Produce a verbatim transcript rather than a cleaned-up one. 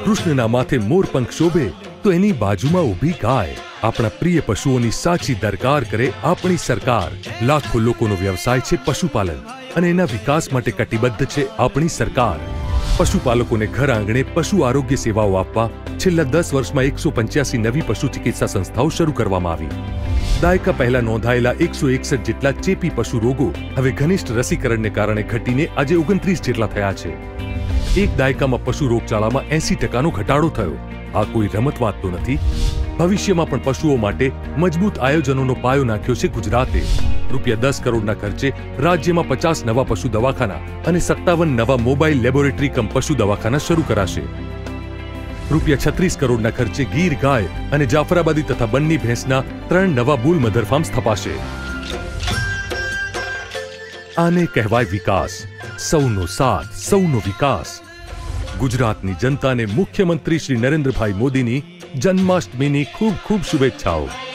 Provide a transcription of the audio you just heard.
કૃષ્ણના માથે મોરપંખ શોભે તો એની બાજુમાં ઊભી ગાય. આપણા પ્રિય પશુઓની સાચી દરકાર કરે આપણી સરકાર. લાખો લોકોનો વ્યવસાય છે પશુપાલન અને એના વિકાસ માટે કટિબદ્ધ છે આપણી સરકાર. પશુપાલકોને ઘર આંગણે પશુ આરોગ્ય સેવાઓ આપવા છેલ્લા દસ વર્ષમાં એકસો પંચ્યાસી નવી પશુ ચિકિત્સા સંસ્થાઓ શરૂ કરવામાં આવી. દાયકા પહેલા નોંધાયેલા એકસો એકસઠ જેટલા ચેપી પશુ રોગો હવે ઘનિષ્ઠ રસીકરણને કારણે ઘટીને આજે ઓગણત્રીસ જેટલા થયા છે. એક દાયકામાં પશુ રોગચાળામાં એસી ટકાનો ઘટાડો થયો. આ કોઈ રમત વાત તો નથી. ભવિષ્યમાં પણ પશુઓ માટે મજબૂત આયોજનોનો પાયો નાખ્યો છે ગુજરાતે. રૂપિયા દસ કરોડના ખર્ચે રાજ્યમાં પચાસ નવા પશુ દવાખાના અને સત્તાવન નવા મોબાઈલ લેબોરેટરી કમ પશુ દવાખાના શરૂ કરાશે. રૂપિયા છત્રીસ કરોડના ખર્ચે ગીર ગાય અને જાફરાબાદી તથા બન્ની ભેંસના ત્રણ નવા બુલ મધર ફાર્મ સ્થપાશે. આને કહેવાય વિકાસ. સૌનો સાથ, સૌનો વિકાસ. ગુજરાતની જનતાને મુખ્યમંત્રી શ્રી નરેન્દ્રભાઈ મોદીની જન્માષ્ટમીની ખૂબ ખૂબ શુભેચ્છાઓ.